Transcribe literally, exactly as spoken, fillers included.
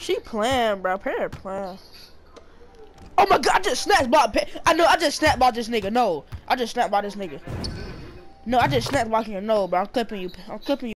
She playing, bro. Parrot playing. Oh my god, I just snapped by. I know, I just snapped by this nigga. No, I just snapped by this nigga. No, I just snapped by you. No, bro. I'm clipping you. I'm clipping you.